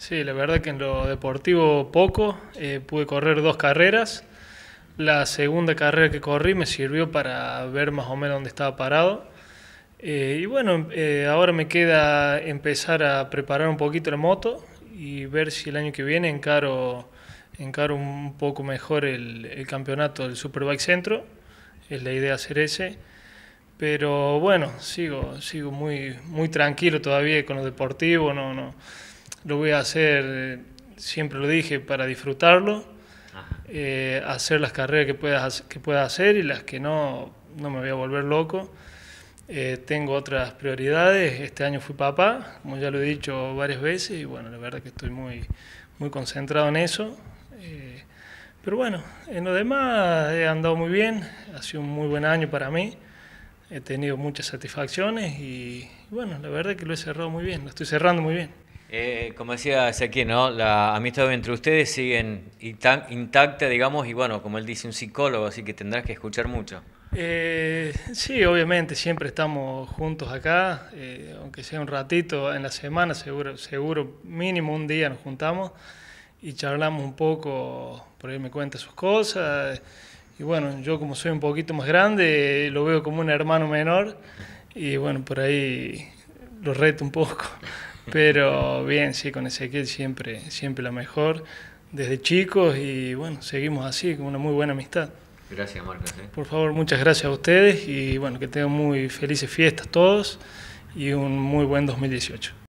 Sí, la verdad que en lo deportivo poco, pude correr 2 carreras. La segunda carrera que corrí me sirvió para ver más o menos dónde estaba parado. Y bueno, ahora me queda empezar a preparar un poquito la moto y ver si el año que viene encaro un poco mejor el campeonato del Superbike Centro. Es la idea hacer ese. Pero bueno, sigo muy tranquilo todavía con lo deportivo, no, lo voy a hacer, siempre lo dije, para disfrutarlo, hacer las carreras que pueda hacer y las que no me voy a volver loco. Tengo otras prioridades, este año fui papá, como ya lo he dicho varias veces, y bueno, la verdad que estoy muy concentrado en eso. Pero bueno, en lo demás he andado muy bien, ha sido un muy buen año para mí. He tenido muchas satisfacciones y bueno, la verdad que lo he cerrado muy bien, lo estoy cerrando muy bien. Como decía Ezequiel, ¿no? La amistad entre ustedes sigue intacta, digamos, y bueno, como él dice, un psicólogo, así que tendrás que escuchar mucho. Sí, obviamente, siempre estamos juntos acá, aunque sea un ratito en la semana, seguro mínimo un día nos juntamos y charlamos un poco, por ahí me cuenta sus cosas. Y bueno, yo como soy un poquito más grande, lo veo como un hermano menor y bueno, por ahí lo reto un poco. Pero bien, sí, con Ezequiel siempre la mejor desde chicos y bueno, seguimos así, con una muy buena amistad. Gracias, Marcos. Por favor, muchas gracias a ustedes y bueno, que tengan muy felices fiestas todos y un muy buen 2018.